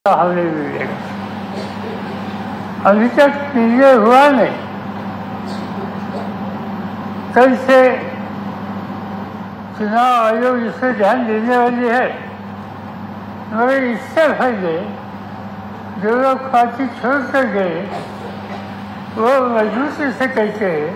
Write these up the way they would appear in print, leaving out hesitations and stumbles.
हमें मिलेगा। अभी तक क्लियर हुआ नहीं। कल से चुनाव आयोग इस पर ध्यान देने वाली है, मगर इससे पहले जो लोग पार्टी छोड़ कर गए वो मजबूती से कहते हैं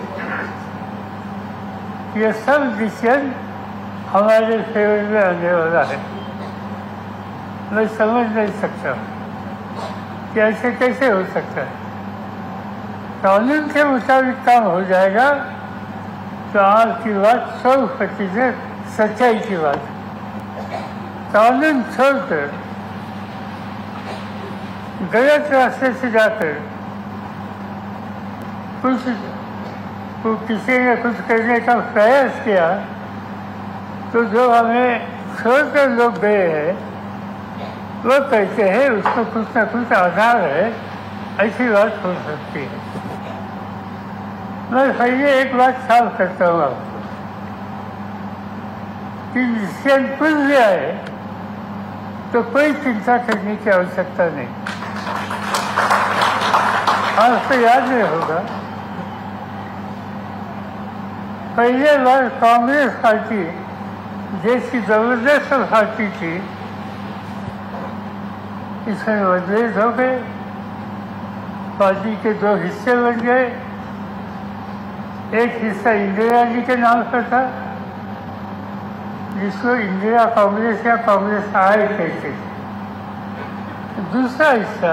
ये सब डिसीजन हमारे फेवर में आने वाला है। मैं समझ नहीं सकता कि ऐसे कैसे हो सकता है। कानून के मुताबिक काम हो जाएगा तो आपकी बात 100% सच्चाई की बात है। कानून छोड़कर गलत रास्ते से जाकर किसी ने कुछ करने का प्रयास किया तो जो हमें छोड़कर लोग गए हैं वो कहते हैं उसको कुछ न कुछ आधार है, ऐसी बात हो सकती है। मैं पहले एक बात साफ करता हूँ आपको कि डिसीजन कुछ भी आए तो कोई चिंता करने की आवश्यकता नहीं। आपको याद नहीं होगा, पहले बार कांग्रेस पार्टी देश की जबरदस्त पार्टी थी, इसमें मतभेद हो गए, पार्टी के दो हिस्से बन गए। एक हिस्सा इंदिरा जी के नाम पर था जिसको इंदिरा कांग्रेस या कांग्रेस आई कहते थे। दूसरा हिस्सा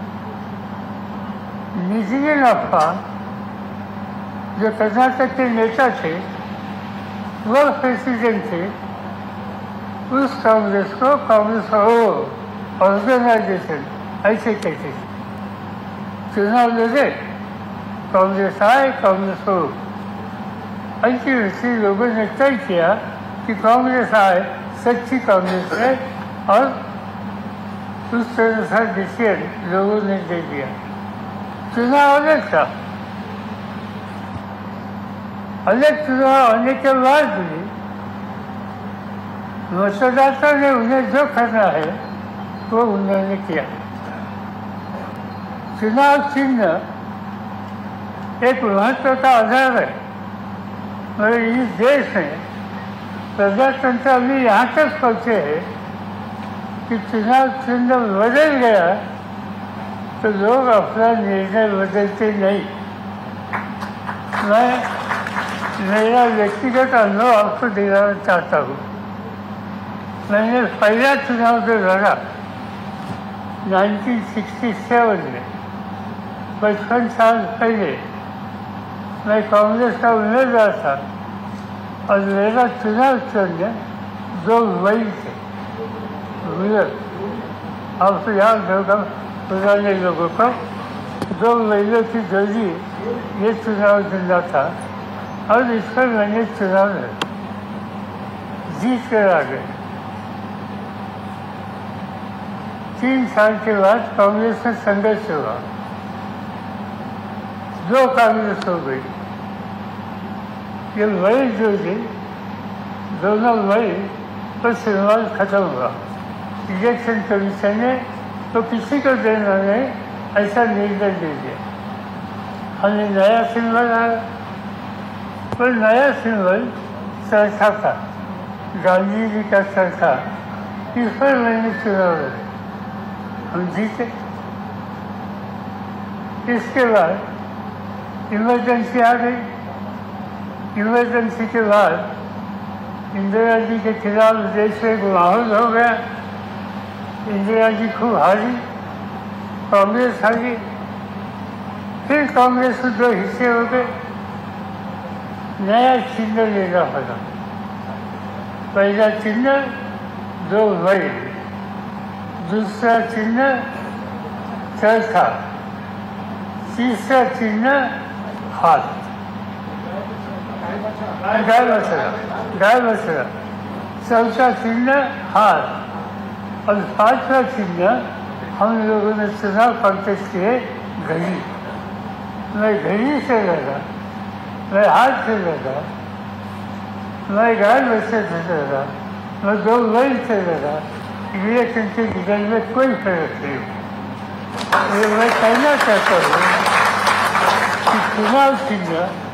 निजगन अप्पा जो कर्नाटक के नेता थे, वो प्रेसिडेंट थे, उस कांग्रेस को कांग्रेस ऑर्गेनाइजेशन ऐसे कहते थे। चुनाव लड़े, कांग्रेस आए, कांग्रेस हो, ऐसे लोगों ने तय किया कि कांग्रेस आए, सच्ची कांग्रेस है, और उस तरह से डिसीजन लोगों ने दे दिया। चुनाव अलग था। अलग चुनाव होने के बाद भी मतदाता ने उन्हें जो करना है वो उन्होंने किया। चुनाव चिन्ह एक महत्व का आधार है, मगर इस देश में प्रजातंत्र अभी यहाँ तक पहुँचे हैं कि चुनाव चिन्ह बदल गया तो लोग अपना निर्णय बदलते नहीं। मैं मेरा व्यक्तिगत अनुभव आपको दिलाना चाहता हूँ। मैंने पहला चुनाव जो लड़ा 1967 में, 55 साल पहले, मैं कांग्रेस का उम्मीदवार था और मेरा चुनाव चिन्ह 2 मई थे। आपको याद होगा पुराने लोगों को 2 महीनों की जोड़ी ये चुनाव चिन्ह था और इस पर मैंने चुनाव जीत कर आ गए। 3 साल के बाद कांग्रेस में संघर्ष हुआ, 2 कांग्रेस हो गई। ये मई जो थी, दोनों मई पर चुनाव खत्म हुआ। इलेक्शन कमीशन ने तो किसी को देना नहीं ऐसा निर्णय दे दिया। हमने नया सिंबल आया, पर नया सिंबल चरखा था, गांधी जी का चरखा। इस पर मैंने चुनाव लड़ा, हम जीते। इसके बाद इमरजेंसी आ गई। इमरजेंसी के बाद इंदिरा जी के खिलाफ देश में एक माहौल हो गया। इंदिरा जी खूब हारी, कांग्रेस हारी। फिर कांग्रेस के 2 हिस्से हो गए, नया चिन्ह लेना पड़ा। पहला चिन्ह 2 मई, दूसरा चिन्ह चरखा, तीसरा चिन्ह हाथ, गाय बछड़ा, चौथा चिन्ह हाथ, और 5वां चिन्ह हम लोगों ने चुनाव कॉन्टेस्ट किए घड़ी। मैं घड़ी से लड़ा, मैं हाथ से लड़ा, मैं गाय बछड़े से लड़ा, मैं 2 मई से लड़ा। इलेक्शन के रिजल्ट में कोई फर्क नहीं हुआ। मैं कहना चाहता हूँ कि चुनाव चिन्ह